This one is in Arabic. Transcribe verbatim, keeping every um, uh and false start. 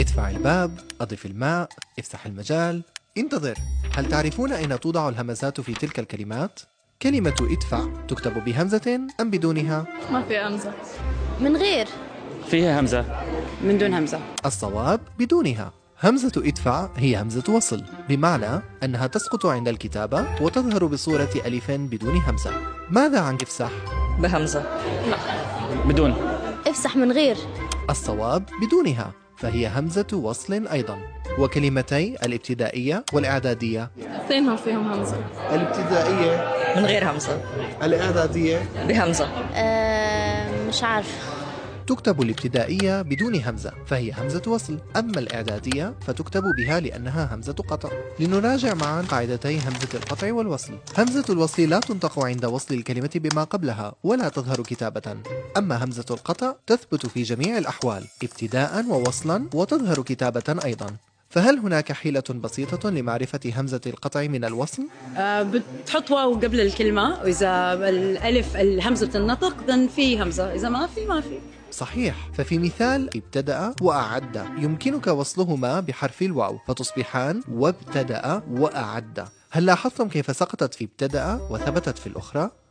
ادفع الباب، أضف الماء، افتح المجال، انتظر. هل تعرفون أين توضع الهمزات في تلك الكلمات؟ كلمة ادفع تكتب بهمزة أم بدونها؟ ما في همزة. من غير. فيها همزة. من دون همزة. الصواب بدونها. همزة ادفع هي همزة وصل، بمعنى أنها تسقط عند الكتابة وتظهر بصورة ألف بدون همزة. ماذا عن افسح؟ بهمزة. لا بدون. افسح من غير. الصواب بدونها، فهي همزة وصل أيضا. وكلمتي الابتدائية والإعدادية؟ اثنينهم فيهم همزة. الابتدائية من غير همزة. الإعدادية بهمزة. أه مش عارف. تكتب الابتدائية بدون همزة فهي همزة وصل، أما الإعدادية فتكتب بها لأنها همزة قطع. لنراجع معا قاعدتي همزة القطع والوصل. همزة الوصل لا تنطق عند وصل الكلمة بما قبلها ولا تظهر كتابة، أما همزة القطع تثبت في جميع الأحوال ابتداء ووصلا وتظهر كتابة أيضا. فهل هناك حيلة بسيطة لمعرفة همزة القطع من الوصل؟ آه بتحط واو قبل الكلمة، وإذا الألف الهمزة النطق ذن في همزة، إذا ما في ما في. صحيح. ففي مثال ابتدأ وأعد يمكنك وصلهما بحرف الواو فتصبحان وابتدأ وأعد. هل لاحظتم كيف سقطت في ابتدأ وثبتت في الأخرى؟